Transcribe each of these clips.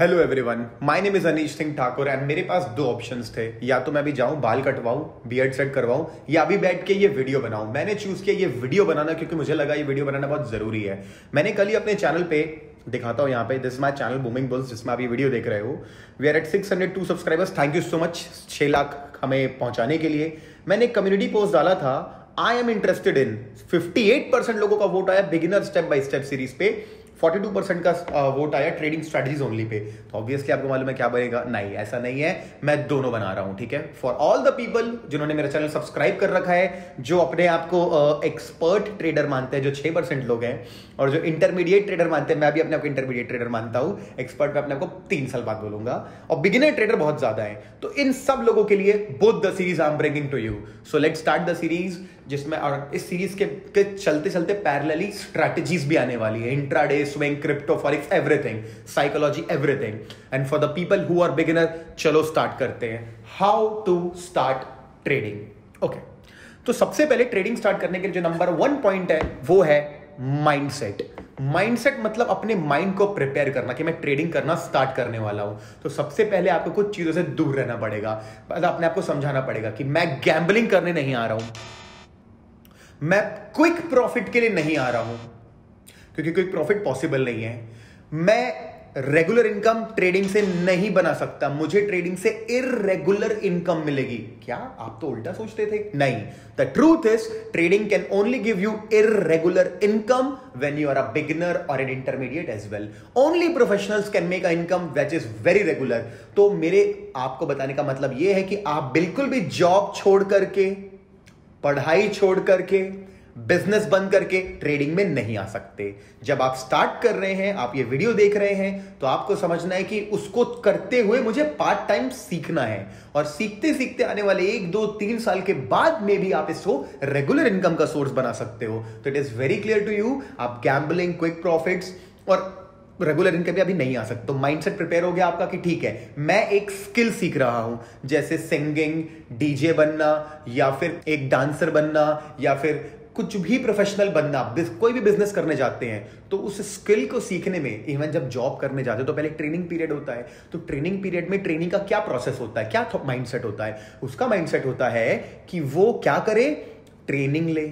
Hello everyone, my name is Anish Singh Thakur and मेरे पास दो ऑप्शंस थे। या तो मैं भी जाऊं बाल कटवाऊं, बियर्ड सेट करवाऊं, या भी बैठ के ये वीडियो बनाऊं। मैंने चूज किया ये वीडियो बनाना क्योंकि मुझे लगा ये वीडियो बनाना बहुत जरूरी है। मैंने कल ही अपने चैनल पे दिखाता हूं, यहाँ पे this my channel booming bulls, जिसमें आप ये वीडियो देख रहे हो। We are at 602 subscribers. Thank you so much 6 lakh हमें पहुंचाने के लिए। मैंने एक कम्युनिटी पोस्ट डाला था, आई एम इंटरेस्टेड इन। 58% लोगों का वोट आया beginner step by step series पे, 42% का वोट आया ट्रेडिंग स्ट्रेटजीज ओनली पे। तो ऑब्वियसली आपको मालूम है क्या बनेगा। नहीं, ऐसा नहीं है, मैं दोनों बना रहा हूं, ठीक है। फॉर ऑल द पीपल जिन्होंने मेरा चैनल सब्सक्राइब कर रखा है, जो अपने आप को एक्सपर्ट ट्रेडर मानते हैं, जो 6% लोग हैं, और जो इंटरमीडिएट ट्रेडर मानते हैं, मैं भी अपने आप को इंटरमीडिएट ट्रेडर मानता हूं। एक्सपर्ट मैं अपने आप को 3 साल बाद बोलूंगा, और बिगिनर ट्रेडर बहुत ज्यादा है। तो इन सब लोगों के लिए both the series I am bringing to you. So let's start the series, जिसमें और इस सीरीज के चलते चलते पैरेलली स्ट्रैटेजीज भी आने वाली है। Intraday, swing, crypto, forex, everything, psychology, everything. And for the people who are beginner, चलो स्टार्ट करते हैं। How to start trading. Okay, तो सबसे पहले ट्रेडिंग स्टार्ट करने के लिए जो नंबर 1 पॉइंट है वो है माइंडसेट। माइंडसेट मतलब अपने माइंड को प्रिपेयर करना कि मैं ट्रेडिंग करना स्टार्ट करने वाला हूं। तो सबसे पहले आपको कुछ चीजों से दूर रहना पड़ेगा। अपने आप को समझाना पड़ेगा कि मैं गैम्बलिंग करने नहीं आ रहा हूं, मैं क्विक प्रॉफिट के लिए नहीं आ रहा हूं, क्योंकि क्विक प्रॉफिट पॉसिबल नहीं है। मैं रेगुलर इनकम ट्रेडिंग से नहीं बना सकता, मुझे ट्रेडिंग से इररेगुलर इनकम मिलेगी। क्या आप तो उल्टा सोचते थे? नहीं, the truth is trading can only give you irregular income when you are a beginner और an intermediate as well. Only professionals can make a income which is very regular. तो मेरे आपको बताने का मतलब यह है कि आप बिल्कुल भी जॉब छोड़ करके, पढ़ाई छोड़ करके, बिजनेस बंद करके ट्रेडिंग में नहीं आ सकते। जब आप स्टार्ट कर रहे हैं, आप ये वीडियो देख रहे हैं, तो आपको समझना है कि उसको करते हुए मुझे पार्ट टाइम सीखना है, और सीखते सीखते आने वाले 1, 2, 3 साल के बाद में भी आप इसको रेगुलर इनकम का सोर्स बना सकते हो। तो it is very clear to you, आप गैम्बलिंग, क्विक प्रॉफिट्स और रेगुलर इनकम भी अभी नहीं आ सकते। तो माइंडसेट प्रिपेयर हो गया आपका कि ठीक है, मैं एक स्किल सीख रहा हूं, जैसे सिंगिंग, डीजे बनना, या फिर एक डांसर बनना, या फिर कुछ भी प्रोफेशनल बनना। कोई भी बिजनेस करने जाते हैं तो उस स्किल को सीखने में, इवन जब जॉब करने जाते हो तो पहले ट्रेनिंग पीरियड होता है। तो ट्रेनिंग पीरियड में ट्रेनिंग का क्या प्रोसेस होता है, क्या माइंडसेट होता है? उसका माइंडसेट होता है कि वो क्या करे, ट्रेनिंग ले,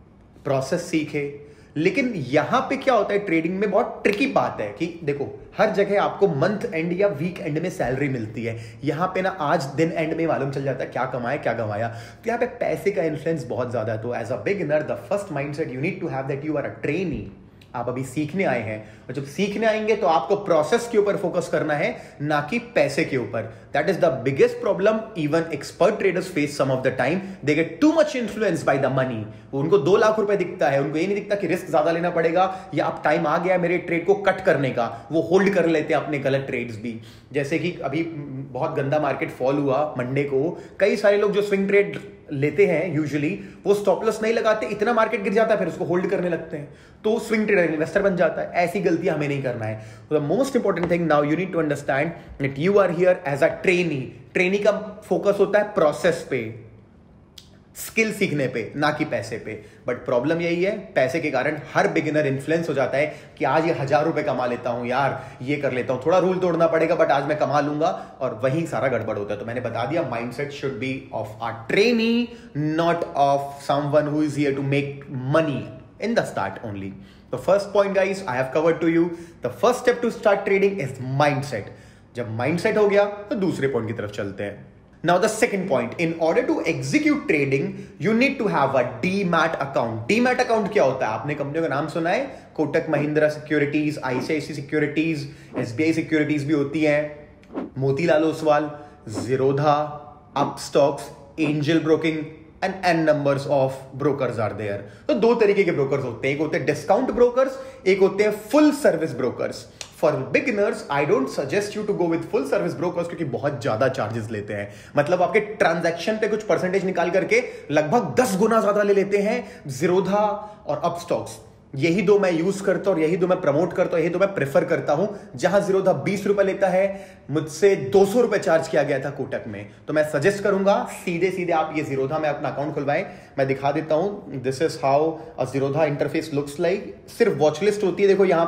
प्रोसेस सीखे। लेकिन यहां पे क्या होता है, ट्रेडिंग में बहुत ट्रिकी बात है कि देखो, हर जगह आपको मंथ एंड या वीक एंड में सैलरी मिलती है। यहां पे ना आज दिन एंड में मालूम चल जाता है क्या कमाया क्या गंवाया। तो यहां पे पैसे का इन्फ्लुएंस बहुत ज्यादा है। तो as a beginner the first mindset you need to have that you are a trainee. आप अभी सीखने आए हैं, और जब सीखने आएंगे तो आपको प्रोसेस के ऊपर फोकस करना है, ना कि पैसे के ऊपर। That is the biggest problem even expert traders face some of the time. They get too much influence by the money. उनको 2 लाख रुपए दिखता है, उनको ये नहीं दिखता कि रिस्क ज्यादा लेना पड़ेगा, या अब टाइम आ गया मेरे ट्रेड को कट करने का। वो होल्ड कर लेते हैं अपने गलत ट्रेड्स भी। जैसे कि अभी बहुत गंदा मार्केट फॉल हुआ मंडे को, कई सारे लोग जो स्विंग ट्रेड लेते हैं यूजुअली वो स्टॉप लॉस नहीं लगाते, इतना मार्केट गिर जाता है फिर उसको होल्ड करने लगते हैं, तो स्विंग ट्रेडर इन्वेस्टर बन जाता है। ऐसी गलतियां हमें नहीं करना है। The most important thing now you need to understand that you are here as a trainee. Trainee का फोकस होता है प्रोसेस पे, स्किल सीखने पे, ना कि पैसे पे। बट प्रॉब्लम यही है, पैसे के कारण हर बिगिनर इन्फ्लुएंस हो जाता है कि आज ये 1000 रुपए कमा लेता हूं यार, ये कर लेता हूं, थोड़ा रूल तोड़ना पड़ेगा बट आज मैं कमा लूंगा, और वहीं सारा गड़बड़ होता है। तो मैंने बता दिया, mindset should be of a trainee, not of someone who is here to make money in the start only. The first point guys I have covered to you. The first step to start trading is mindset. जब mindset हो गया तो दूसरे point की तरफ चलते हैं। Now the second point, in order to execute trading, you need to have a demat account. Demat account क्या होता है? आपने कंपनियों का नाम सुना है, Kotak Mahindra securities, ICICI securities, SBI securities भी होती है, Motilal Oswal, Zerodha, Upstox, Angel Broking and numbers of brokers are there. तो 2 तरीके के ब्रोकर्स होते हैं, एक होते हैं डिस्काउंट ब्रोकर्स, एक होते हैं full service brokers. For beginners I don't suggest you to go with full service brokers, क्योंकि बहुत ज्यादा चार्जेस लेते हैं। मतलब आपके ट्रांजैक्शन पे कुछ परसेंटेज निकाल करके लगभग 10 गुना ज्यादा ले लेते हैं। जीरोधा और अपस्टॉक्स, यही 2 मैं यूज करता हूं और यही 2 मैं प्रमोट करता हूं, यही 2 मैं प्रेफर करता हूं। जहां जीरोधा 20 रुपए लेता है, मुझसे 200 रुपए चार्ज किया गया था कोटक में। तो मैं सजेस्ट करूंगा सीधे सीधे आप ये जीरोधा में अपना अकाउंट खुलवाएं। मैं दिखा देता हूं, this is how a Zerodha interface looks like. सिर्फ वॉच लिस्ट होती है, देखो यहां पे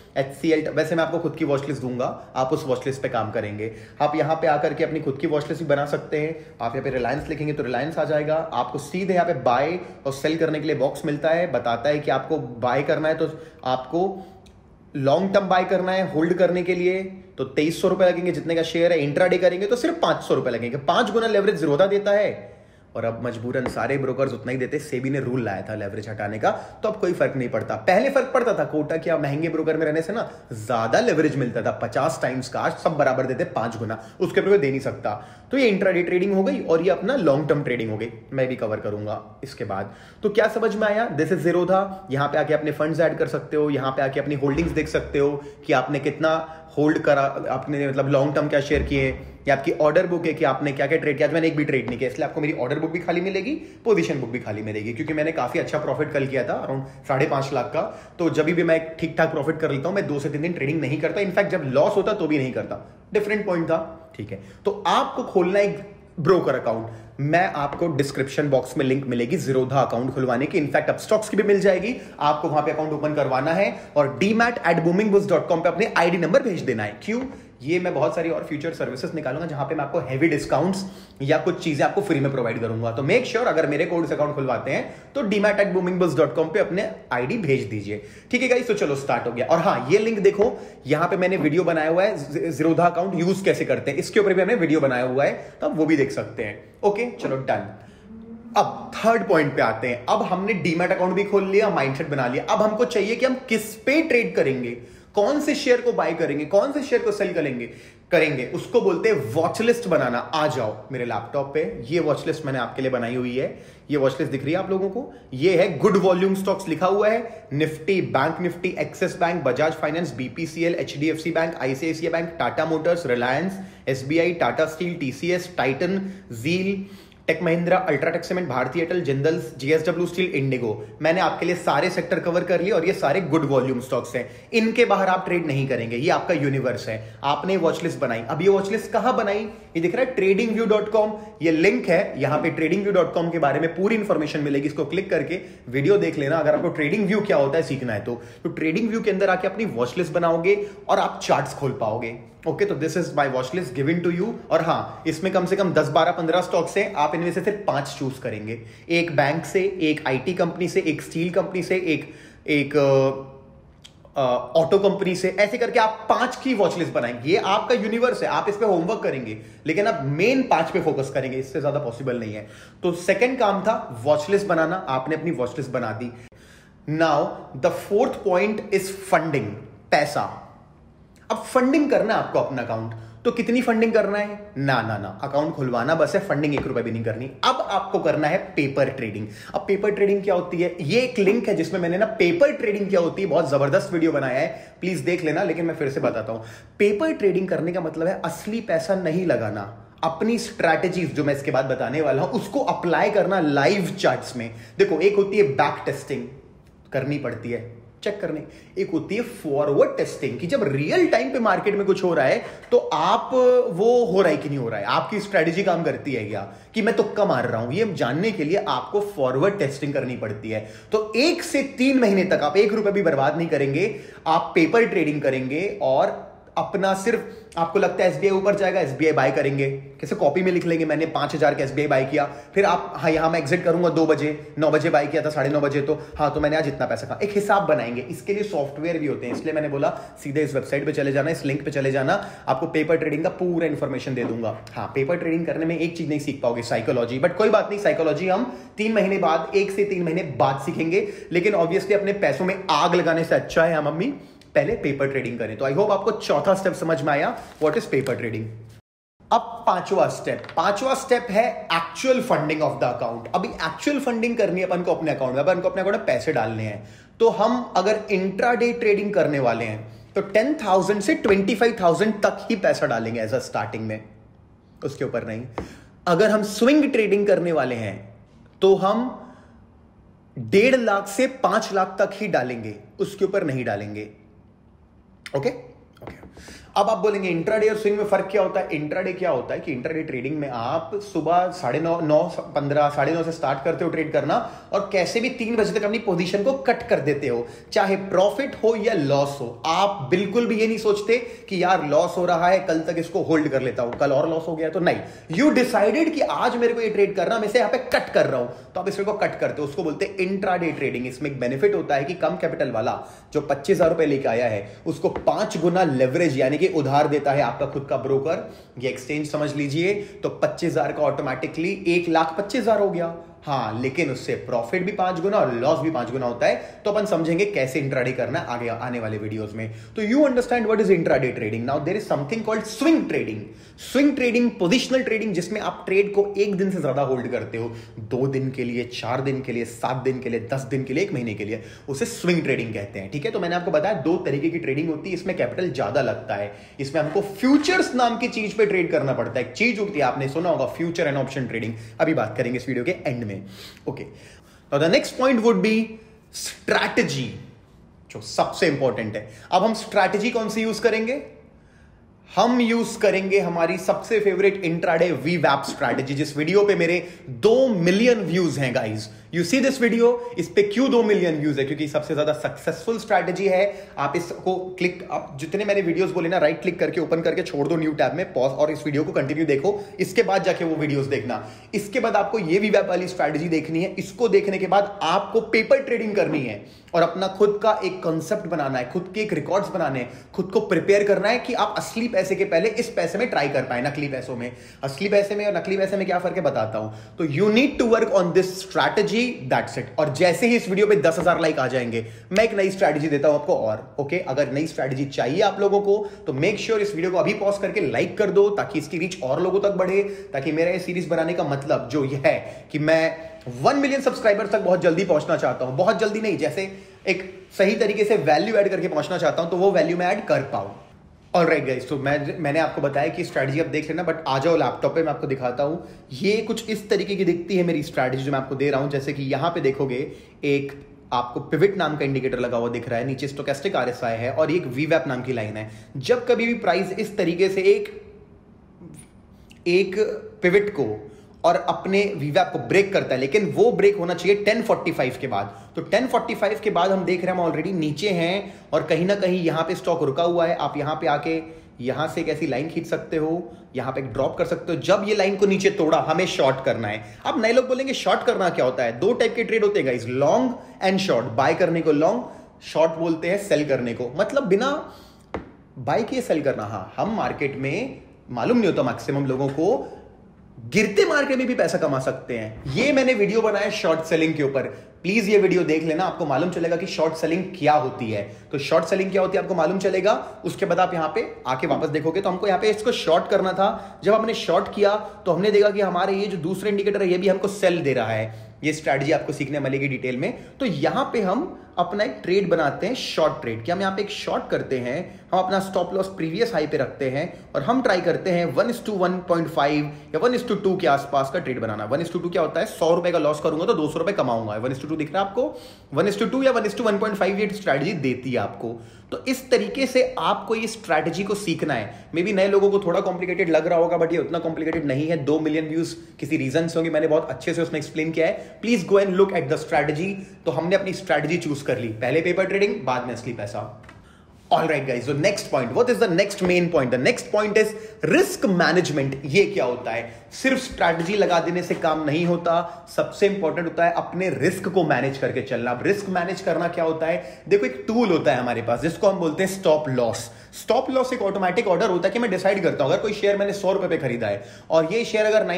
HCL, वैसे मैं आपको खुद की वॉच लिस्ट दूंगा, आप उस वॉच लिस्ट पे काम करेंगे। आप यहाँ पे आकर के अपनी खुद की वॉच लिस्ट भी बना सकते हैं। आप यहाँ पे रिलायंस लिखेंगे तो रिलायंस आ जाएगा। आपको सीधे यहाँ पे बाय और सेल करने के लिए बॉक्स मिलता है, बताता है कि आपको बाय करना है तो आपको लॉन्ग टर्म बाय करना है, होल्ड करने के लिए तो 2300 रुपए लगेंगे जितने का शेयर है। इंट्राडे करेंगे तो सिर्फ 500 रुपए लगेंगे। 5 गुना लेवरेज ज़ीरोधा देता है और अब मजबूरन सारे ब्रोकर्स उतना ही देते। सेबी ने रूल लाया था लेवरेज हटाने का, तो अब कोई फर्क नहीं पड़ता। पहले फर्क पड़ता था, कोटक या महंगे ब्रोकर में रहने से ना ज्यादा लेवरेज मिलता था 50 टाइम्स का। आज सब बराबर देते 5 गुना, उसके ऊपर दे नहीं सकता। तो ये इंट्राडे ट्रेडिंग हो गई और ये अपना लॉन्ग टर्म ट्रेडिंग हो गई, मैं भी कवर करूंगा इसके बाद। तो क्या समझ में आया? This is Zerodha. यहां पे आके अपने फंड्स ऐड कर सकते हो, यहां पे आके अपनी होल्डिंग्स देख सकते हो कि आपने कितना होल्ड करा, आपने मतलब लॉन्ग टर्म क्या शेयर किए, या आपकी ऑर्डर बुक है कि आपने क्या क्या ट्रेड किया। आज मैंने एक भी ट्रेड नहीं किया, इसलिए आपको मेरी ऑर्डर बुक भी खाली मिलेगी, पोजीशन बुक भी खाली मिलेगी, क्योंकि मैंने काफी अच्छा प्रॉफिट कल किया था, अराउंड 5.5 लाख का। तो जब भी मैं ठीक ठाक प्रॉफिट कर लेता हूं, मैं 2 से 3 दिन ट्रेडिंग नहीं करता। इनफैक्ट जब लॉस होता तो भी नहीं करता, डिफरेंट पॉइंट था। ठीक है, तो आपको खोलना एक ब्रोकर अकाउंट, मैं आपको डिस्क्रिप्शन बॉक्स में लिंक मिलेगी ज़ीरोधा अकाउंट खुलवाने की। इनफैक्ट अब स्टॉक्स की भी मिल जाएगी, आपको वहां पे अकाउंट ओपन करवाना है और demat@boomingbooks.com पे अपने आईडी नंबर भेज देना है। क्यों? ये मैं बहुत सारी और फ्यूचर सर्विसेज निकालूंगा जहां पे मैं आपको हैवी डिस्काउंट्स या कुछ चीजें आपको फ्री में प्रोवाइड करूंगा। तो मेक श्योर अगर मेरे कोड से अकाउंट खुलवाते हैं तो demat@boomingbooks.com पे अपने आईडी भेज दीजिए। ठीक है गाइस, तो चलो स्टार्ट हो गया। और हाँ, ये लिंक देखो, यहां पे मैंने वीडियो बनाया हुआ है ज़ीरोधा अकाउंट यूज कैसे करते हैं, इसके ऊपर भी हमने वीडियो बनाया हुआ है, तो आप वो भी देख सकते हैं। ओके, चलो डन। अब थर्ड पॉइंट पे आते हैं। अब हमने डीमैट अकाउंट भी खोल लिया, माइंडसेट बना लिया। अब हमको चाहिए कि हम किस पे ट्रेड करेंगे, कौन से शेयर को बाय करेंगे, कौन से शेयर को सेल करेंगे उसको बोलते हैं वॉच लिस्ट बनाना। आ जाओ मेरे लैपटॉप पे, ये वॉच लिस्ट मैंने आपके लिए बनाई हुई है। ये वॉच लिस्ट दिख रही है आप लोगों को? ये है गुड वॉल्यूम स्टॉक्स लिखा हुआ है, Nifty, bank Nifty, Axis bank, Bajaj finance, BPCL, HDFC bank, ICICI bank, Tata motors, Reliance, SBI, Tata steel, TCS, Titan, Zeel, Tech Mahindra, UltraTech cement, Bharti Airtel, Jindal, JSW steel, IndiGo. मैंने आपके लिए सारे सेक्टर कवर कर लिए और ये सारे गुड वॉल्यूम स्टॉक्स हैं। इनके बाहर आप ट्रेड नहीं करेंगे, ये आपका यूनिवर्स है। आपने वॉच लिस्ट बनाई। अब ये वॉच लिस्ट कहां बनाई? ये दिख रहा है tradingview.com, ये लिंक है। यहां पे tradingview.com के बारे में पूरी इंफॉर्मेशन मिलेगी, इसको क्लिक करके वीडियो देख लेना अगर आपको ट्रेडिंग व्यू क्या होता है सीखना है तो ट्रेडिंग व्यू के अंदर आके अपनी वॉच लिस्ट बनाओगे और आप चार्ट्स खोल पाओगे। ओके, तो this is my watch list given to you. और हाँ, इसमें कम से कम 10, 12, 15 स्टॉक्स हैं। आप इनमें से सिर्फ 5 चूज करेंगे, एक बैंक से, एक आईटी कंपनी से, एक स्टील कंपनी से, एक ऑटो कंपनी से। ऐसे करके आप 5 की वॉच लिस्ट बनाएंगे। ये आपका यूनिवर्स है, आप इस पे होमवर्क करेंगे, लेकिन आप मेन 5 पे फोकस करेंगे, इससे ज्यादा पॉसिबल नहीं है। तो सेकंड काम था वॉच लिस्ट बनाना, आपने अपनी वॉच लिस्ट बना दी। Now the fourth point is funding, पैसा। अब फंडिंग करना है आपको अपना अकाउंट, तो कितनी फंडिंग करना है? ना अकाउंट खुलवाना बस है, फंडिंग 1 रुपए भी नहीं करनी। अब आपको करना है पेपर ट्रेडिंग। अब पेपर ट्रेडिंग क्या होती है? ये एक लिंक है जिसमें मैंने ना पेपर ट्रेडिंग क्या होती है बहुत जबरदस्त वीडियो बनाया है, प्लीज देख लेना। लेकिन मैं फिर से बताता हूं, पेपर ट्रेडिंग करने का मतलब है असली पैसा नहीं लगाना, अपनी स्ट्रैटेजीज जो मैं इसके बाद बताने वाला हूं उसको अप्लाई करना लाइव चार्ट्स में। देखो, एक होती है बैक टेस्टिंग, करनी पड़ती है चेक करने, एक होती है फॉरवर्ड टेस्टिंग कि जब रियल टाइम पे मार्केट में कुछ हो रहा है तो आप वो हो रहा है कि नहीं हो रहा है, आपकी स्ट्रेटेजी काम करती है क्या, कि मैं तुक्का मार रहा हूं, ये जानने के लिए आपको फॉरवर्ड टेस्टिंग करनी पड़ती है। तो 1 से 3 महीने तक आप 1 रुपए भी बर्बाद नहीं करेंगे, आप पेपर ट्रेडिंग करेंगे और अपना सिर्फ आपको लगता है एसबीआई ऊपर जाएगा, एसबीआई बाय करेंगे। कैसे? कॉपी में लिख लेंगे मैंने 5000 का एसबीआई बाय किया, फिर आप हाँ यहां मैं एग्जिट करूंगा 2 बजे, 9 बजे बाय किया था, 9:30 बजे, तो हाँ तो मैंने आज इतना पैसा कहा। एक हिसाब बनाएंगे, इसके लिए सॉफ्टवेयर भी होते हैं, इसलिए मैंने बोला सीधे इस वेबसाइट पे चले जाना, इस लिंक पे चले जाना, आपको पेपर ट्रेडिंग का पूरा इंफॉर्मेशन दे दूंगा। हाँ, पेपर ट्रेडिंग करने में एक चीज नहीं सीख पाओगे, साइकोलॉजी, बट कोई बात नहीं, साइकोलॉजी हम 3 महीने बाद, 1 से 3 महीने बाद सीखेंगे। लेकिन ऑब्वियसली अपने पैसों में आग लगाने से अच्छा है हम मम्मी पहले पेपर ट्रेडिंग करें। तो आई होप आपको चौथा स्टेप समझ में आया, व्हाट इज पेपर ट्रेडिंग। अब पांचवा स्टेप है actual funding of the account. अभी एक्चुअल फंडिंग करनी है अपन को अपने अकाउंट में, अपन को अपने अकाउंट में पैसे डालने हैं। तो हम अगर इंट्राडे ट्रेडिंग करने वाले हैं तो 10,000 से 25,000 तक ही पैसा डालेंगे एज अ स्टार्टिंग में, उसके ऊपर नहीं। अगर हम स्विंग ट्रेडिंग करने वाले हैं तो हम 1.5 लाख से 5 लाख तक ही डालेंगे, उसके ऊपर नहीं डालेंगे। ओके। अब आप बोलेंगे इंट्राडे और स्विंग में फर्क क्या होता है? इंट्राडे क्या होता है कि इंट्राडे ट्रेडिंग में आप सुबह 9:30 से स्टार्ट करते हो ट्रेड करना और कैसे भी 3 बजे तक अपनी पोजीशन को कट कर देते हो, चाहे प्रॉफिट हो या लॉस हो। आप बिल्कुल भी ये नहीं सोचते कि यार लॉस हो रहा है, कल तक इसको होल्ड कर लेता हूं, कल और लॉस हो गया तो नहीं। यू डिसाइडेड कि आज मेरे को ये ट्रेड करना, मैं इसे यहां पे कट कर रहा हूं, तो आप इसको कट करते हो, उसको बोलते हैं इंट्राडे ट्रेडिंग। इसमें एक बेनिफिट होता है कि कम कैपिटल वाला जो 25,000 रुपए लेके आया है उसको 5 गुना लेवरेज यानी कि उधार देता है आपका खुद का ब्रोकर, ये एक्सचेंज समझ लीजिए। तो 25,000 का ऑटोमेटिकली 1,25,000 हो गया। हाँ, लेकिन उससे प्रॉफिट भी 5 गुना और लॉस भी 5 गुना होता है। तो अपन समझेंगे कैसे इंट्राडे करना आगे आने वाले वीडियोस में। तो you understand what is intraday trading. Now there is something called swing trading. Swing trading, positional trading, जिसमें आप ट्रेड को 1 दिन से ज्यादा होल्ड करते हो, 2 दिन के लिए, 4 दिन के लिए, 7 दिन के लिए, 10 दिन के लिए, 1 महीने के लिए, उसे स्विंग ट्रेडिंग कहते हैं। ठीक है, तो मैंने आपको बताया 2 तरीके की ट्रेडिंग होती है, इसमें कैपिटल ज्यादा लगता है। इसमें हमको फ्यूचर्स नाम की चीज पे ट्रेड करना पड़ता है। एक चीज होती है, आपने सुना होगा, फ्यूचर एंड ऑप्शन ट्रेडिंग। अभी बात करेंगे इस वीडियो के एंड में। Okay, now the next point would be strategy, जो सबसे इंपॉर्टेंट है। अब हम स्ट्रैटेजी कौन सी यूज करेंगे? हम यूज करेंगे हमारी सबसे फेवरेट इंट्राडे वीवैप स्ट्रैटेजी, जिस वीडियो पे मेरे 2 मिलियन व्यूज हैं guys. You see this video, इस पे क्यों 2 मिलियन व्यूज है? क्योंकि सबसे ज्यादा सक्सेसफुल स्ट्रैटेजी है। आप इसको क्लिक, आप जितने मैंने वीडियोस बोले ना, राइट क्लिक करके ओपन करके छोड़ दो न्यू टैब में, पॉज, और इस वीडियो को कंटिन्यू देखो। इसके बाद जाके वो वीडियोस देखना। इसके बाद आपको ये वीवैप वाली स्ट्रैटेजी देखनी है। इसको देखने के बाद आपको पेपर ट्रेडिंग करनी है और अपना खुद का एक कॉन्सेप्ट बनाना है, खुद के एक रिकॉर्ड्स बनाने हैं, खुद को प्रिपेयर करना है कि आप असली पैसे के पहले इस पैसे में ट्राई कर पाए। नकली पैसों में, असली पैसे में और नकली पैसे में क्या फर्क है बताता हूं। तो you need to work on this strategy, that's it. और जैसे ही इस वीडियो पे 10,000 लाइक आ जाएंगे, मैं एक नई स्ट्रैटेजी देता हूं आपको। और ओके, अगर नई स्ट्रैटेजी चाहिए आप लोगों को तो मेक श्योर इस वीडियो को अभी पॉज करके लाइक कर दो, ताकि इसकी रीच और लोगों तक बढ़े। ताकि मेरा ये सीरीज बनाने का मतलब जो ये है कि मैं 1 मिलियन सब्सक्राइबर तक बहुत जल्दी पहुंचना चाहता हूं। बहुत जल्दी नहीं, जैसे एक सही तरीके से वैल्यू ऐड करके पहुंचना चाहता हूं, तो वो वैल्यू मैं ऐड कर पाऊं। ऑलराइट गाइस, तो मैंने आपको बताया कि स्ट्रैटेजी आप देख लेना, बट आ जाओ लैपटॉप पे, मैं आपको दिखाता हूं। ये कुछ इस तरीके की दिखती है मेरी स्ट्रैटेजी जो मैं आपको दे रहा हूं। जैसे कि यहां पे देखोगे, एक आपको पिवट नाम का इंडिकेटर लगा हुआ दिख रहा है, नीचे स्टोकेस्टिक आरएसआई है और एक वीवैप नाम की लाइन है। जब कभी भी प्राइस इस तरीके से एक पिवट को और अपने वीवैप को ब्रेक करता है, लेकिन वो ब्रेक होना चाहिए 10:45 के बाद। तो 10:45 के बाद हम देख रहे हैं, हम ऑलरेडी नीचे हैं और कहीं ना कहीं यहां पे स्टॉक रुका हुआ है। आप यहां पे आके यहां से एक ऐसी लाइन खींच सकते हो, यहां पे एक ड्रॉप कर सकते हो। जब ये लाइन को नीचे तोड़ा, हमें शॉर्ट करना है। अब नए लोग बोलेंगे शॉर्ट करना क्या होता है? 2 टाइप के ट्रेड होते हैं guys, long and short. Buy करने को लॉन्ग, शॉर्ट बोलते हैं सेल करने को, मतलब बिना बाय किए सेल करना। हाँ, हम मार्केट में मालूम नहीं होता मैक्सिमम लोगों को, गिरते मार्केट में भी पैसा कमा सकते हैं। ये मैंने वीडियो बनाया शॉर्ट सेलिंग के ऊपर, प्लीज ये वीडियो देख लेना, आपको मालूम चलेगा कि शॉर्ट सेलिंग क्या होती है। तो शॉर्ट सेलिंग क्या होती है आपको मालूम चलेगा। उसके बाद आप यहां पे आके वापस देखोगे तो हमको यहां पे इसको शॉर्ट करना था। जब हमने शॉर्ट किया तो हमने देखा कि हमारे ये जो दूसरा इंडिकेटर है ये भी हमको सेल दे रहा है। ये स्ट्रैटेजी आपको सीखने मिलेगी डिटेल में। तो यहां पे हम अपना एक ट्रेड बनाते हैं, शॉर्ट ट्रेड। क्या हम यहां पे एक शॉर्ट करते हैं, हम अपना स्टॉप लॉस प्रीवियस हाई पे रखते हैं और हम ट्राई करते हैं 1:1.5 या 1:2 के आसपास का ट्रेड बनाना। 1:2 क्या होता है? 100 रुपए का लॉस करूंगा तो 200 रुपए कमाऊंगा। 1:2 दिख रहा है आपको? 1:2 या 1:1.5 ये स्ट्रैटेजी देती है आपको। तो इस तरीके से आपको ये स्ट्रैटेजी को सीखना है। मे बी नए लोगों को थोड़ा कॉम्प्लिकेटेड लग रहा होगा, बट ये उतना कॉम्प्लिकेटेड नहीं है। 2 मिलियन व्यूज किसी रीजन से होंगे, मैंने बहुत अच्छे से उसमें एक्सप्लेन किया है। Please go and look at the strategy. तो हमने अपनी स्ट्रैटेजी चूज कर ली, पहले पेपर ट्रेडिंग, बाद में असली पैसा। Alright guys, so next point, what is the next main point? The next point is risk management. ये क्या होता है? सिर्फ स्ट्रैटेजी लगा देने से काम नहीं होता, सबसे इंपॉर्टेंट होता है अपने रिस्क को मैनेज करके चलना। अब रिस्क मैनेज करना क्या होता है? देखो, एक टूल होता है हमारे पास जिसको हम बोलते हैं स्टॉप लॉस। स्टॉप लॉस एक ऑटोमेटिक ऑर्डर होता है कि मैं डिसाइड करता हूं, अगर कोई शेयर मैंने 100 रुपए पे खरीदा है और ये शेयर अगर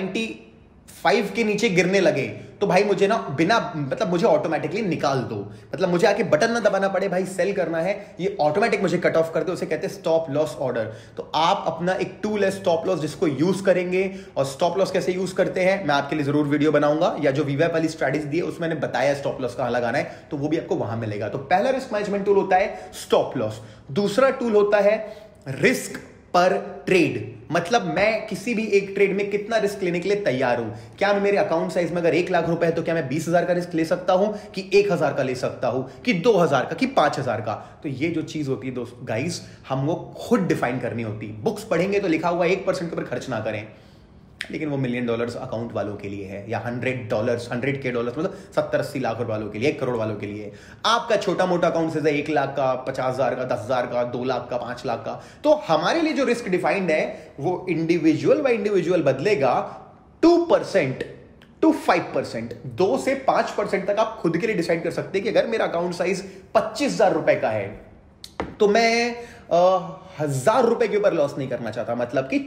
95 के नीचे गिरने लगे तो भाई मुझे ना बिना, मतलब मुझे ऑटोमेटिकली निकाल दो, मतलब मुझे आके बटन ना दबाना पड़े, भाई सेल करना है, ये ऑटोमेटिक मुझे कट ऑफ कर दे, उसे कहते हैं स्टॉप लॉस ऑर्डर। तो आप अपना एक टूल है स्टॉप लॉस जिसको यूज करेंगे। और स्टॉप लॉस कैसे यूज करते हैं मैं आपके लिए जरूर वीडियो बनाऊंगा, या जो वीवैप वाली स्ट्रैटेजी दी है उसमें मैंने बताया स्टॉप लॉस कहां लगाना है, तो वो भी आपको वहां मिलेगा। तो पहला रिस्क मैनेजमेंट टूल होता है स्टॉप लॉस। दूसरा टूल होता है रिस्क पर ट्रेड। मतलब मैं किसी भी एक ट्रेड में कितना रिस्क लेने के लिए तैयार हूं। क्या मैं मेरे अकाउंट साइज में अगर 1 लाख रुपए है तो क्या मैं 20,000 का रिस्क ले सकता हूं कि 1,000 का ले सकता हूं कि 2,000 का कि 5,000 का। तो ये जो चीज होती है दोस्त गाइस, हमको खुद डिफाइन करनी होती है। बुक्स पढ़ेंगे तो लिखा हुआ 1% के ऊपर खर्च ना करें, लेकिन वो $1 मिलियन अकाउंट वालों के लिए है, या $100 100K मतलब 70-80 लाख रुपए वालों के लिए, 1 करोड़ वालों के लिए। आपका छोटा मोटा अकाउंट से 1 लाख का, 50,000 का, 10,000 का, 2 लाख का, 5 लाख का। तो हमारे लिए जो रिस्क डिफाइंड है वो इंडिविजुअल बाय इंडिविजुअल बदलेगा 2% टू 5%, 2 से 5% तक आप खुद के लिए डिसाइड कर सकते हैं कि अगर मेरा अकाउंट साइज 25,000 रुपए का है तो मैं 1,000 रुपए के ऊपर लॉस नहीं करना चाहता, मतलब कि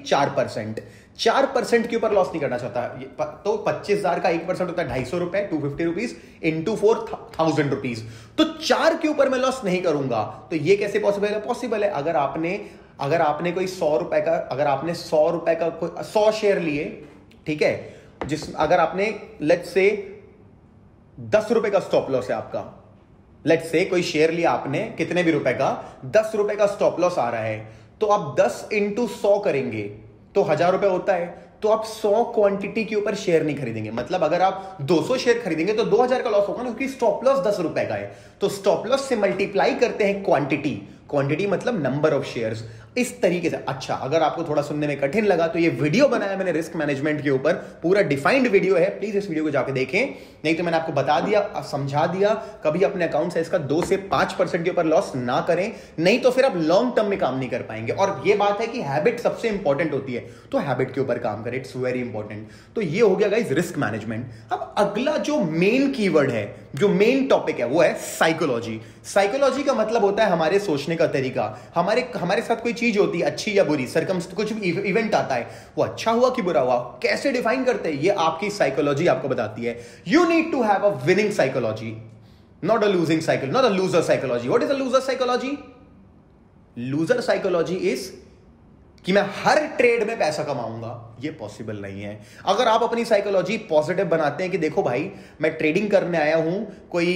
4% के ऊपर लॉस नहीं करना चाहता। तो 25,000 का 1% होता है 250 रुपए, 250 रुपीज इंटू 4,000 रुपीज। तो 4 के ऊपर मैं लॉस नहीं करूंगा। तो ये कैसे पॉसिबल है? पॉसिबल है अगर आपने कोई 100 रुपए का, अगर आपने 100 रुपए का 100 शेयर लिए, ठीक है, अगर आपने लेट्स से 10 रुपए का स्टॉप लॉस है आपका, लेट्स से कोई शेयर लिया आपने कितने भी रुपए का, 10 रुपए का स्टॉप लॉस आ रहा है, तो आप 10 इंटू 100 करेंगे तो 1,000 रुपए होता है। तो आप 100 क्वांटिटी के ऊपर शेयर नहीं खरीदेंगे। मतलब अगर आप 200 शेयर खरीदेंगे तो 2,000 का लॉस होगा ना, क्योंकि स्टॉप लॉस 10 रुपए का है। तो स्टॉप लॉस से मल्टीप्लाई करते हैं क्वांटिटी मतलब नंबर ऑफ शेयर्स, इस तरीके से। अच्छा, अगर आपको थोड़ा सुनने में कठिन लगा तो ये वीडियो बनाया मैंने रिस्क मैनेजमेंट के ऊपर, पूरा डिफाइंड वीडियो है, प्लीज इस वीडियो को जाके देखें। नहीं तो मैंने आपको बता दिया, समझा दिया, कभी अपने अकाउंट साइज का 2 से 5% के ऊपर लॉस ना करें, नहीं तो फिर आप लॉन्ग टर्म में काम नहीं कर पाएंगे। और ये बात है कि हैबिट सबसे इंपॉर्टेंट होती है, तो हैबिट के ऊपर काम करें, इट्स वेरी इंपॉर्टेंट। तो ये हो गया गाइस रिस्क मैनेजमेंट। अब अगला जो मेन कीवर्ड है, जो मेन टॉपिक है, वो है साइकोलॉजी। साइकोलॉजी का मतलब होता है हमारे सोचने का तरीका। हमारे साथ कोई चीज होती है अच्छी या बुरी, कुछ भी इवेंट आता है, वो अच्छा हुआ कि बुरा हुआ, कैसे डिफाइन करते हैं, ये आपकी साइकोलॉजी आपको बताती है। You need to have a winning psychology, not a losing cycle, not a loser psychology. What is a loser psychology? Loser psychology is कि मैं हर ट्रेड में पैसा कमाऊंगा, ये पॉसिबल नहीं है। अगर आप अपनी साइकोलॉजी पॉजिटिव बनाते हैं कि देखो भाई, मैं ट्रेडिंग करने आया हूं, कोई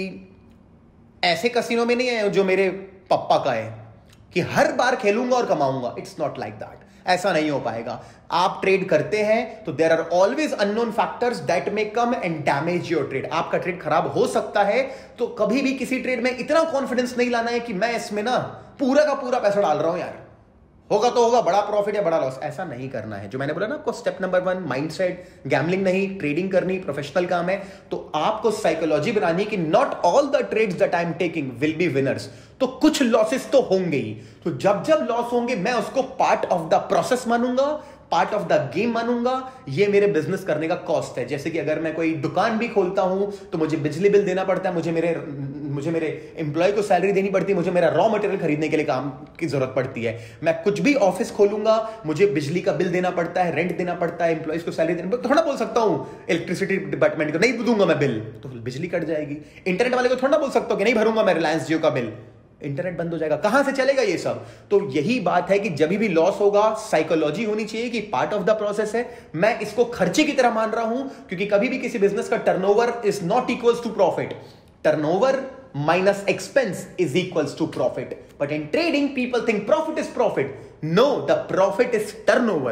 ऐसे कसिनो में नहीं आया हूं जो मेरे पप्पा का है कि हर बार खेलूंगा और कमाऊंगा, इट्स नॉट लाइक दैट। ऐसा नहीं हो पाएगा। आप ट्रेड करते हैं तो there are always unknown factors that may come and damage your trade. आपका ट्रेड खराब हो सकता है, तो कभी भी किसी ट्रेड में इतना कॉन्फिडेंस नहीं लाना है कि मैं इसमें ना पूरा का पूरा पैसा डाल रहा हूं, यार होगा तो होगा, बड़ा प्रॉफिट या बड़ा लॉस, ऐसा नहीं करना है। जो मैंने बोला ना आपको, स्टेप नंबर 1 माइंडसेट, गैम्बलिंग नहीं, ट्रेडिंग करनी, प्रोफेशनल काम है। तो आपको साइकोलॉजी बनानी कि not all the trades that I am taking will be winners. तो कुछ लॉसेस तो होंगे ही। तो जब जब लॉस होंगे मैं उसको पार्ट ऑफ द प्रोसेस मानूंगा, पार्ट ऑफ द गेम मानूंगा। ये मेरे बिजनेस करने का कॉस्ट है। जैसे कि अगर मैं कोई दुकान भी खोलता हूं तो मुझे बिजली बिल देना पड़ता है, मुझे मेरे एम्प्लॉय को सैलरी देनी पड़ती है, मुझे मेरा रॉ मटेरियल खरीदने के लिए काम की जरूरत पड़ती है। मैं कुछ भी ऑफिस खोलूंगा, मुझे बिजली का बिल देना पड़ता है, रेंट देना पड़ता है, एम्प्लॉयज को सैलरी देना। थोड़ा बोल सकता हूं इलेक्ट्रिसिटी डिपार्टमेंट को नहीं दूंगा मैं बिल, तो बिजली कट जाएगी। इंटरनेट वाले को थोड़ा बोल सकता हूं कि नहीं भरूंगा मैं रिलायंस जियो का बिल, इंटरनेट बंद हो जाएगा। कहां से चलेगा ये सब? तो यही बात है कि जब भी लॉस होगा, साइकोलॉजी होनी चाहिए कि पार्ट ऑफ द प्रोसेस है, मैं इसको खर्चे की तरह मान रहा हूं। क्योंकि कभी भी किसी बिजनेस का turnover is not equals to profit. Turnover minus expense is equals to profit. But in trading, people think profit is profit. No, the profit is turnover.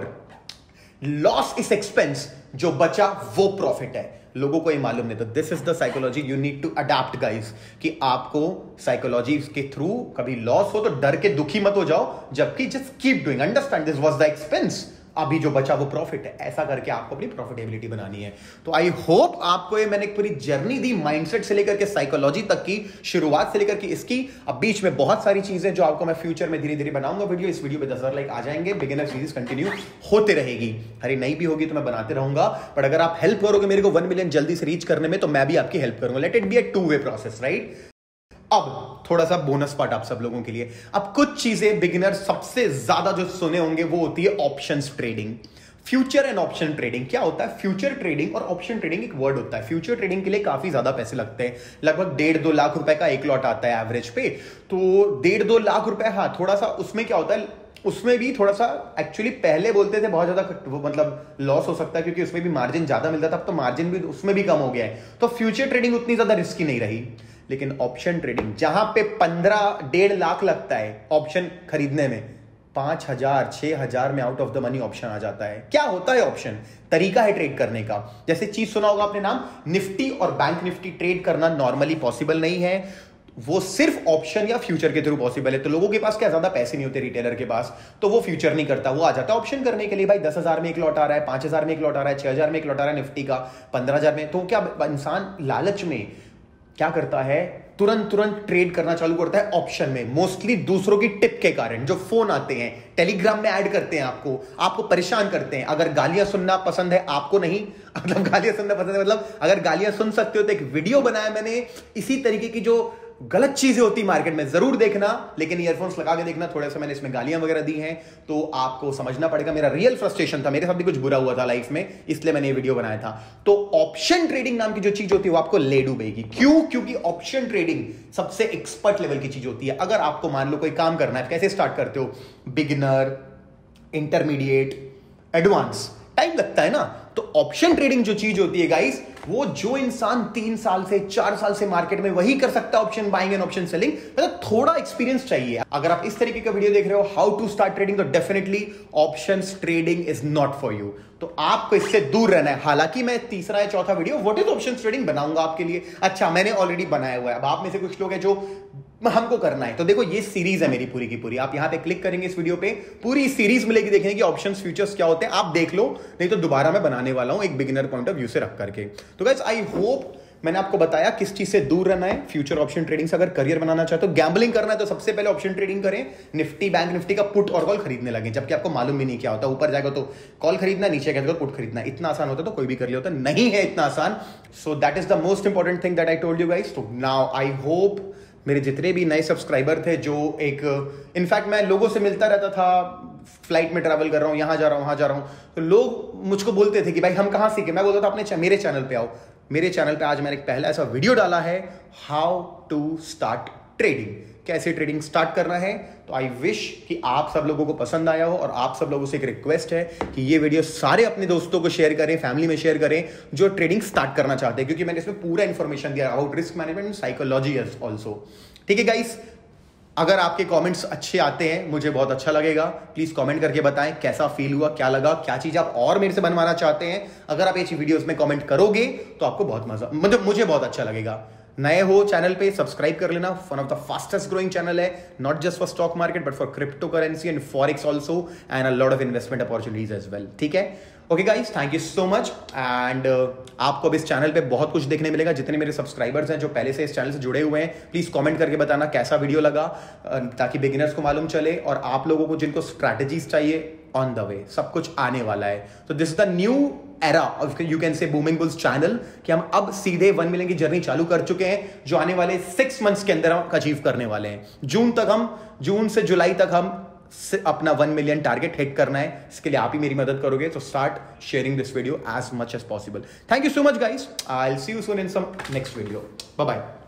Loss is expense. जो बचा वो प्रॉफिट है। लोगों को ये मालूम नहीं। तो this is the psychology you need to adapt guys, कि आपको साइकोलॉजी के थ्रू कभी लॉस हो तो डर के दुखी मत हो जाओ, जबकि just keep doing, understand this was the expense, अभी जो बचा वो प्रॉफिट है। ऐसा करके आपको अपनी प्रॉफिटेबिलिटी बनानी है। तो आई होप आपको ये मैंने एक पूरी जर्नी दी, माइंडसेट से लेकर के साइकोलॉजी तक की, शुरुआत से लेकर के इसकी। अब बीच में बहुत सारी चीजें जो आपको मैं फ्यूचर में धीरे धीरे बनाऊंगा वीडियो। इस वीडियो पे 10,000 लाइक आ जाएंगे, बिगिनर सीरीज कंटिन्यू होते रहेगी। अरे नहीं भी होगी तो मैं बनाते रहूंगा, बट अगर आप हेल्प करोगे मेरे को 1 मिलियन जल्दी से रीच करने में, तो मैं भी आपकी हेल्प करूंगा। लेट इट बी अ 2-वे प्रोसेस, राइट? अब थोड़ा सा बोनस पार्ट आप सब लोगों के लिए। अब कुछ चीजें बिगिनर सबसे ज्यादा जो सुने होंगे वो होती है options trading. Future and option trading क्या होता है? फ्यूचर ट्रेडिंग और ऑप्शन ट्रेडिंग एक वर्ड होता है। फ्यूचर ट्रेडिंग के लिए काफी ज्यादा पैसे लगते हैं, लगभग 1.5-2 लाख रुपए का एक लॉट आता है एवरेज पे। तो 1.5-2 लाख रुपए, हाँ थोड़ा सा उसमें क्या होता है, उसमें भी थोड़ा सा एक्चुअली पहले बोलते थे बहुत ज्यादा मतलब लॉस हो सकता है, क्योंकि उसमें भी मार्जिन ज्यादा मिलता था। अब तो मार्जिन भी उसमें भी कम हो गया है। तो फ्यूचर ट्रेडिंग उतनी ज्यादा रिस्की नहीं रही। लेकिन ऑप्शन ट्रेडिंग, जहां पे 15-1.5 लाख लगता है ऑप्शन खरीदने में, 5,000 6,000 में out of the money option आ जाता है। क्या होता है ऑप्शन? तरीका है ट्रेड करने का। जैसे चीज सुना होगा आपने नाम, निफ्टी और बैंक निफ्टी ट्रेड करना नॉर्मली पॉसिबल नहीं है, वो सिर्फ ऑप्शन या फ्यूचर के थ्रू पॉसिबल है। तो लोगों के पास क्या ज्यादा पैसे नहीं होते रिटेलर के पास, तो वो फ्यूचर नहीं करता, वो आ जाता है ऑप्शन करने के लिए। भाई 10,000 में एक लॉट आ रहा है, 5,000 में एक लॉट आ रहा है, 6,000 में एक लॉट आ रहा है निफ्टी का, 15,000 में। तो क्या इंसान लालच में क्या करता है, तुरंत ट्रेड करना चालू करता है ऑप्शन में, मोस्टली दूसरों की टिप के कारण। जो फोन आते हैं, टेलीग्राम में ऐड करते हैं, आपको परेशान करते हैं। अगर गालियां सुनना पसंद है आपको, नहीं मतलब गालियां सुनना पसंद है मतलब अगर गालियां सुन सकते हो तो एक वीडियो बनाया मैंने इसी तरीके की, जो गलत चीजें होती मार्केट में, जरूर देखना, लेकिन ईयरफोन्स लगा के देखना। थोड़ा सा मैंने इसमें गालियां वगैरह दी हैं तो आपको समझना पड़ेगा। मेरा रियल फ्रस्ट्रेशन था, मेरे साथ भी कुछ बुरा हुआ था लाइफ में, इसलिए मैंने ये वीडियो बनाया था। तो ऑप्शन ट्रेडिंग नाम की जो चीज होती है वो आपको ले डूबेगी। क्यों? क्योंकि ऑप्शन ट्रेडिंग सबसे एक्सपर्ट लेवल की चीज होती है। अगर आपको मान लो कोई काम करना है, कैसे स्टार्ट करते हो? बिगिनर, इंटरमीडिएट, एडवांस, टाइम लगता है ना। तो ऑप्शन ट्रेडिंग जो चीज होती है गाइस, वो जो इंसान 3 साल से 4 साल से मार्केट में वही कर सकता है, option buying and option selling, मतलब थोड़ा एक्सपीरियंस चाहिए। अगर आप इस तरीके का वीडियो देख रहे हो, हाउ टू स्टार्ट ट्रेडिंग, तो definitely options trading is not for you. तो आपको इससे दूर रहना है। हालांकि मैं तीसरा या चौथा video what is option trading बनाऊंगा आपके लिए। अच्छा, मैंने ऑलरेडी बनाया हुआ है। अब आप में से कुछ लोग हैं जो हमको करना है, तो देखो ये सीरीज है मेरी पूरी की पूरी। आप यहां पे क्लिक करेंगे, इस वीडियो पे पूरी सीरीज मिलेगी देखने की, ऑप्शंस फ्यूचर्स क्या होते हैं, आप देख लो। नहीं तो दोबारा मैं बनाने वाला हूं एक बिगिनर पॉइंट ऑफ व्यू से रख करके। तो गाइस आई होप मैंने आपको बताया किस चीज से दूर रहना है फ्यूचर ऑप्शन ट्रेडिंग से। अगर करियर बनाना चाहते हो, गैम्बलिंग करना है, तो सबसे पहले ऑप्शन ट्रेडिंग करें। निफ्टी, बैंक निफ्टी का पुट और कॉल खरीदने लगे, जबकि आपको मालूम भी नहीं क्या होता। ऊपर जाएगा तो कॉल खरीदना, नीचे जाएगा तो पुट खरीदना। इतना आसान होता तो कोई भी कर लिया होता, नहीं है इतना आसान। So that is the most important thing that I told you guys. तो नाउ आई होप मेरे जितने भी नए सब्सक्राइबर थे, जो एक इनफैक्ट मैं लोगों से मिलता रहता था, फ्लाइट में ट्रैवल कर रहा हूं, यहां जा रहा हूं, वहां जा रहा हूं, तो लोग मुझको बोलते थे कि भाई हम कहां सीखे। मैं बोलता था अपने मेरे चैनल पे आओ। मेरे चैनल पे आज मैंने एक पहला ऐसा वीडियो डाला है, हाउ टू स्टार्ट ट्रेडिंग, कैसे ट्रेडिंग स्टार्ट करना है। तो आई विश कि आप सब लोगों को पसंद आया हो, और आप सब लोगों से एक रिक्वेस्ट है कि ये वीडियो सारे अपने दोस्तों को शेयर करें, फैमिली में शेयर करें जो ट्रेडिंग स्टार्ट करना चाहते हैं, क्योंकि मैंने इसमें पूरा इंफॉर्मेशन दिया about risk management and psychology also. ठीक है गाइस, अगर आपके कमेंट्स अच्छे आते हैं मुझे बहुत अच्छा लगेगा। प्लीज कमेंट करके बताएं कैसा फील हुआ, क्या लगा, क्या चीज आप और मेरे से बनवाना चाहते हैं। अगर आप ये वीडियोस में कमेंट करोगे तो आपको बहुत मजा, मतलब मुझे बहुत अच्छा लगेगा। नए हो चैनल पे सब्सक्राइब कर लेना। One of the fastest growing channel है, not just for stock market but for crypto currency and forex also, and a lot of investment opportunities as well. ठीक है, okay guys, thank you so much. And आपको अब इस channel पे बहुत कुछ देखने मिलेगा। जितने मेरे सब्सक्राइबर्स हैं जो पहले से इस चैनल से जुड़े हुए हैं, प्लीज कमेंट करके बताना कैसा वीडियो लगा, ताकि बिगिनर्स को मालूम चले, और आप लोगों को जिनको स्ट्रैटेजीज चाहिए, ऑन द वे सब कुछ आने वाला है। तो this is the new era of, you can say, booming bulls channel, कि हम अब सीधे 1 मिलियन की जर्नी चालू कर चुके हैं, जो आने वाले 6 मंथ्स के अंदर हम अचीव करने वाले हैं। जून से जुलाई तक हम अपना 1 मिलियन टारगेट हिट करना है। इसके लिए आप ही मेरी मदद करोगे, तो start sharing this video as much as possible. Thank you so much guys, I will see you soon in some next video. Bye bye.